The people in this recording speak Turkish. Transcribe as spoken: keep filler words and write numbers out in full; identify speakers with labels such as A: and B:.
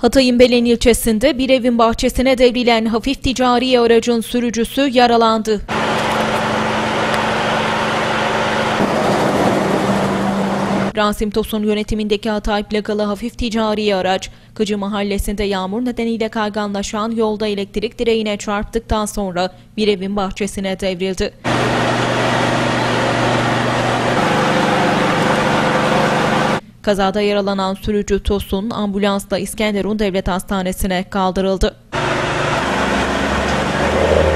A: Hatay'ın Belen ilçesinde bir evin bahçesine devrilen hafif ticari aracın sürücüsü yaralandı. Rasim Tosun yönetimindeki Hatay plakalı hafif ticari araç, Kıcı mahallesinde yağmur nedeniyle kayganlaşan yolda elektrik direğine çarptıktan sonra bir evin bahçesine devrildi. Kazada yaralanan sürücü Tosun ambulansla İskenderun Devlet Hastanesi'ne kaldırıldı.